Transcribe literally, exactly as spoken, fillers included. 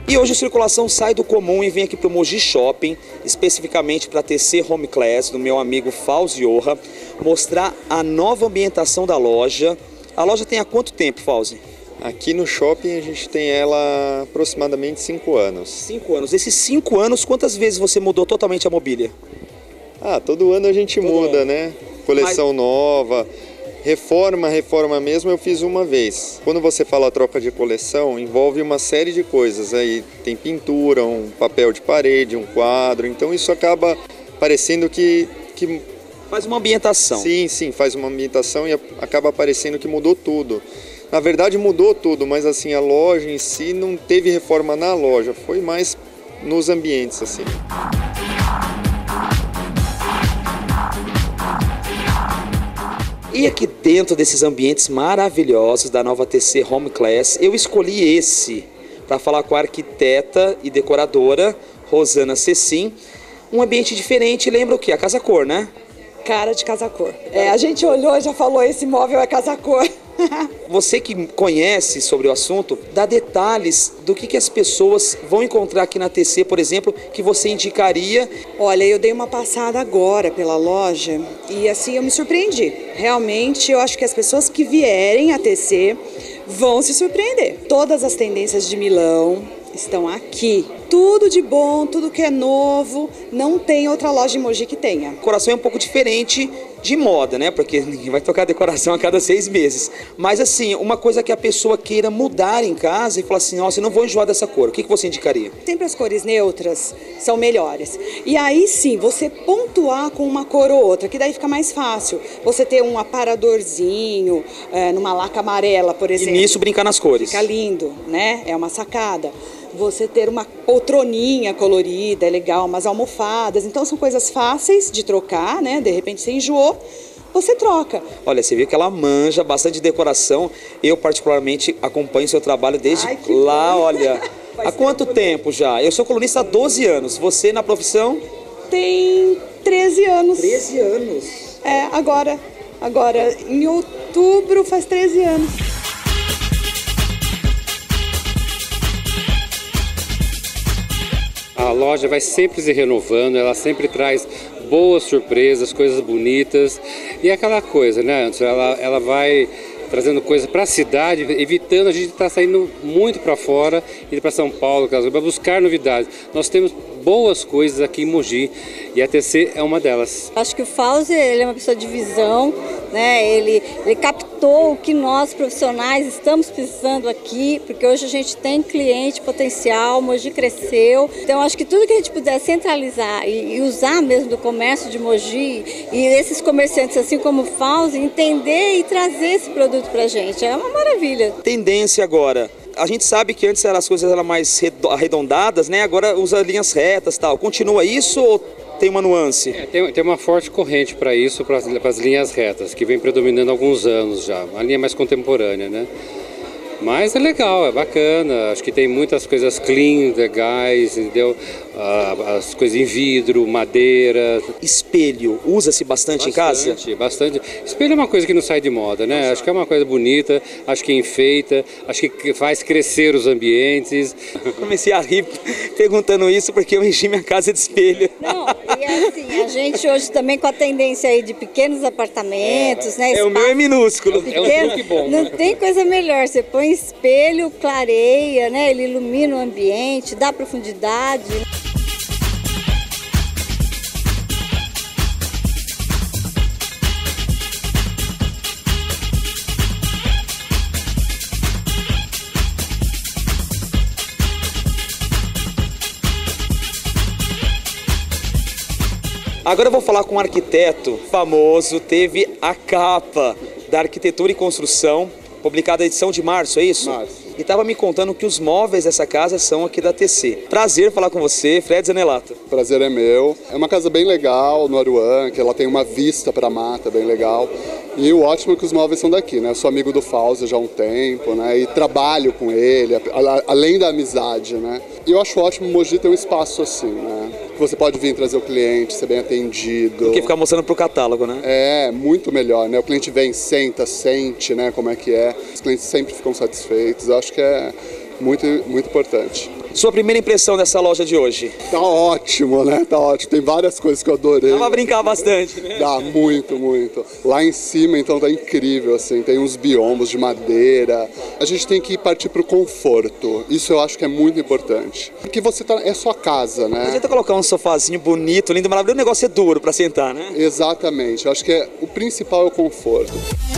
E hoje a Circulação sai do comum e vem aqui para o Mogi Shopping, especificamente para a T C Home Class, do meu amigo Fauzi Orra, mostrar a nova ambientação da loja. A loja tem há quanto tempo, Fauzi? Aqui no shopping a gente tem ela aproximadamente cinco anos. Cinco anos. Esses cinco anos, quantas vezes você mudou totalmente a mobília? Ah, todo ano a gente todo muda, ano. né? Coleção Mas... nova. Reforma, reforma mesmo, eu fiz uma vez. Quando você fala troca de coleção, envolve uma série de coisas. Aí tem pintura, um papel de parede, um quadro. Então isso acaba parecendo que... que... Faz uma ambientação. Sim, sim, faz uma ambientação e acaba parecendo que mudou tudo. Na verdade mudou tudo, mas assim, a loja em si não teve reforma na loja. Foi mais nos ambientes, assim. E aqui dentro desses ambientes maravilhosos da nova T C Home Class, eu escolhi esse para falar com a arquiteta e decoradora Rosana Cecim. Um ambiente diferente, lembra o quê? A Casa Cor, né? Cara de Casa Cor. É, a gente olhou e já falou, esse móvel é Casa Cor. Você que conhece sobre o assunto, dá detalhes do que, que as pessoas vão encontrar aqui na T C, por exemplo, que você indicaria. Olha, eu dei uma passada agora pela loja e assim eu me surpreendi. Realmente eu acho que as pessoas que vierem à T C vão se surpreender. Todas as tendências de Milão estão aqui. Tudo de bom, tudo que é novo, não tem outra loja em Mogi que tenha. O coração é um pouco diferente de moda, né? Porque ninguém vai tocar decoração a cada seis meses. Mas assim, uma coisa que a pessoa queira mudar em casa e falar assim, nossa, eu não vou enjoar dessa cor. O que, que você indicaria? Sempre as cores neutras são melhores. E aí sim, você pontuar com uma cor ou outra, que daí fica mais fácil. Você ter um aparadorzinho, é, numa laca amarela, por exemplo. E nisso brincar nas cores. Fica lindo, né? É uma sacada. Você ter uma poltroninha colorida, é legal, umas almofadas. Então são coisas fáceis de trocar, né? De repente você enjoou, você troca. Olha, você viu que ela manja bastante de decoração. Eu particularmente acompanho seu trabalho desde Ai, lá, bom. olha. Há quanto tempo, tempo já? Eu sou colunista há doze anos. Você na profissão? Tem treze anos. treze anos? É, agora, agora em outubro faz treze anos. A loja vai sempre se renovando, ela sempre traz boas surpresas, coisas bonitas. E é aquela coisa, né, Anderson? Ela, ela vai trazendo coisas para a cidade, evitando a gente estar saindo muito para fora, indo para São Paulo, para buscar novidades. Nós temos boas coisas aqui em Mogi e a T C é uma delas. Acho que o Fauzi, ele é uma pessoa de visão, né? Ele, ele captou o que nós profissionais estamos precisando aqui, porque hoje a gente tem cliente potencial, Mogi cresceu. Então acho que tudo que a gente puder centralizar e, e usar mesmo do comércio de Mogi e esses comerciantes, assim como o Fauzi, entender e trazer esse produto pra gente, é uma maravilha. Tendência agora. A gente sabe que antes as coisas eram mais arredondadas, né? Agora usa linhas retas e tal. Continua isso ou tem uma nuance? É, tem, tem uma forte corrente para isso, para as linhas retas, que vem predominando há alguns anos já. Uma linha mais contemporânea, né? Mas é legal, é bacana. Acho que tem muitas coisas clean, legais, entendeu? Ah, as coisas em vidro, madeira. Espelho, usa-se bastante, bastante em casa? Bastante, bastante. Espelho é uma coisa que não sai de moda, né? Não acho sai. que é uma coisa bonita, acho que enfeita, acho que faz crescer os ambientes. Comecei a rir perguntando isso porque eu enchi minha casa de espelho. Não, e assim, a gente hoje também com a tendência aí de pequenos apartamentos, é, né? É, o meu é minúsculo. Pequeno, é um truque bom. Não né? tem coisa melhor, você põe espelho, clareia, né? Ele ilumina o ambiente, dá profundidade. Agora eu vou falar com um arquiteto famoso, teve a capa da Arquitetura e Construção, publicada na edição de março, é isso? Março. E estava me contando que os móveis dessa casa são aqui da T C. Prazer falar com você, Fred Zanelato. Prazer é meu. É uma casa bem legal no Aruan, que ela tem uma vista para a mata bem legal. E o ótimo é que os móveis são daqui, né? Eu sou amigo do Fauzi já há um tempo, né? E trabalho com ele, além da amizade, né? E eu acho ótimo o Mogi ter um espaço assim, né? Você pode vir trazer o cliente, ser bem atendido. Do que ficar mostrando pro catálogo, né? É, muito melhor, né? O cliente vem, senta, sente, né? Como é que é. Os clientes sempre ficam satisfeitos. Eu acho que é, muito, muito importante. Sua primeira impressão dessa loja de hoje? Tá ótimo, né? Tá ótimo. Tem várias coisas que eu adorei. Dá pra brincar bastante, né? Dá, muito, muito. Lá em cima, então, tá incrível, assim. Tem uns biombos de madeira. A gente tem que partir pro conforto. Isso eu acho que é muito importante. Porque você tá... é sua casa, né? Não adianta colocar um sofazinho bonito, lindo, maravilhoso. O negócio é duro pra sentar, né? Exatamente. Eu acho que é... o principal é o conforto.